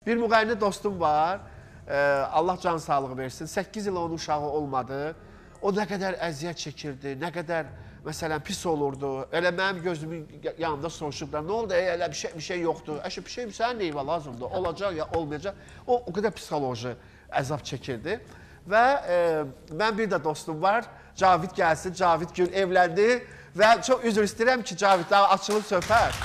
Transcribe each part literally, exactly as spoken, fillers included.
Bir müğənni dostum var. Ee, Allah can sağlığı versin. səkkiz il onun uşağı olmadı. O nə qədər əziyyət çəkirdi, nə qədər məsələn pis olurdu. Elə mənim gözümün yanında soruşublar. Nə oldu? Ey, elə bir şey bir şey yoxdur. Əşi bir şey sənin neyinə lazımdır? Olacaq ya olmayacaq. O o qədər psixoloji əzab çəkirdi. Və e, mən bir də dostum var. Cavid gəlsin. Cavid Gül evləndi və çox üzr istəyirəm ki, Cavid daha açılıb söhbət.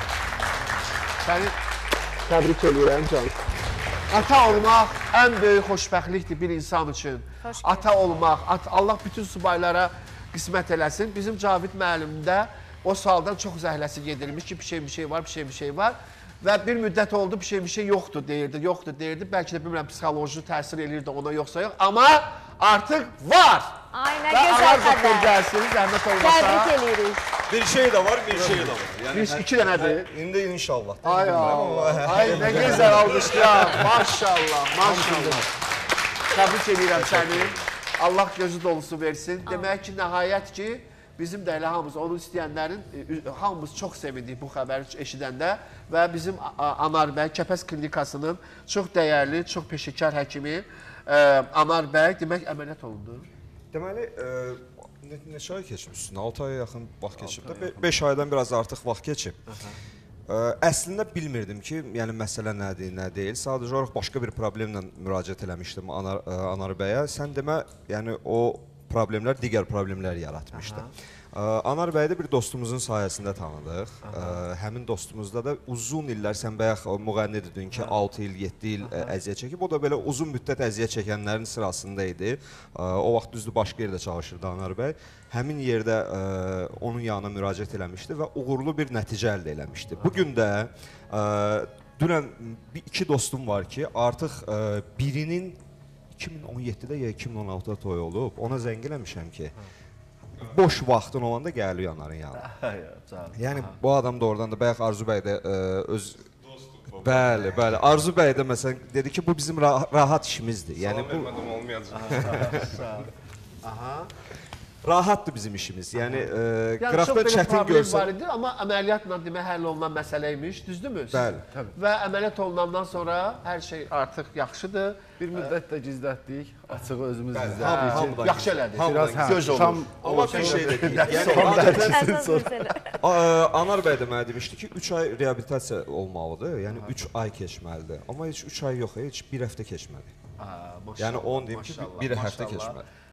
Səni təbrik edirəm can. Ata olmaq ən böyük xoşbəxtlikdir bir insan üçün. Ata olmaq, at, Allah bütün subaylara qismət eləsin. Bizim Cavid müəllimdə o saldan çox zəhləsi gedilmiş ki, bir şey bir şey var, bir şey bir şey var. Və bir müddət oldu, bir şey bir şey yoxdur deyirdi, yoxdur deyirdi. Bəlkə də bilmirəm, psixoloji təsir eləyirdi ona yoxsa yox. Amma artıq var. Ay, nə gözəl xəbər. Gəlsin, zəhmət olmasa. Təbrik edirik. Bir şey də var, bir şey də var. Yəni, bir, iki dənədir. İndi inşallah. Ay, ay, nə gözəl almışlar. Maşallah, maşallah. Təbrik edirəm səni. Allah gözü dolusu versin. Demək ki, nəhayət ki, bizim də elə hamımız, onu istəyənlərin, hamımız çox sevindik bu xəbəri eşidəndə və bizim Anar bəy, Kəpəz Klinikasının çox dəyərli, çox peşəkar həkimi Anar bəy, demək əməliyyat olundu. Deməli, neçə ay keçmişsin? altı aya yaxın vaxt keçib də, beş aydan biraz artıq vaxt keçib. Əslində bilmirdim ki, yəni məsələ nədir, nə deyil. Sadəcə olaraq başqa bir problemlə müraciət eləmişdim Anar, Anar bəyə. Sən demə, yəni o problemlər digər problemlər yaratmışdı. Aha. Anar bəyi də bir dostumuzun sayəsində tanıdıq. Aha. Həmin dostumuzda da uzun illər, sən bayaq müğənni dedin ki, altı il, yeddi il Aha. əziyyət çəkib. O da belə uzun müddət əziyyət çəkənlərin sırasında idi. O vaxt düzdür, başqa yerdə çalışırdı Anar bəy. Həmin yerdə ə, onun yanına müraciət eləmişdi və uğurlu bir nəticə əldə eləmişdi. Bugün də ə, dünən iki dostum var ki, artıq ə, birinin iki min on yeddidə ya iki min on altıda toy olub. Ona zəng eləmişəm ki, boş vaxtın olanda gəlir Anarın yanına. Yəni bu adam da oradan da bayaq Arzu bəy də ə, öz Bəli, bəli. Arzu bəy də məsələn dedi ki, bu bizim rah rahat işimizdir. Yəni bu vermədim olmayacaq. Aha. Rahatdır bizim işimiz. Yəni, e, yəni qıraqda çətin görsə... var idi, amma əməliyyatla demək həll olunan məsələymiş, düzdürmü? Bəli. Və əməliyyat olunandan sonra hər şey artıq yaxşıdır. Bir müddət də gizlətdik, açığı özümüz Bəli, gizlətdik. hamı da Yaxşı elədi. Biraz hə, göz olur. şam Amma bir şey də deyil. Yəni, Əsas məsələ. Anar bəy də mənə demişdi ki, üç ay reabilitasiya olmalıdır. Yəni, üç ay keçməlidir. Amma heç üç ay yox, heç bir həftə keçmədi. Yəni, onu deyim ki, bir həftə keçmədi.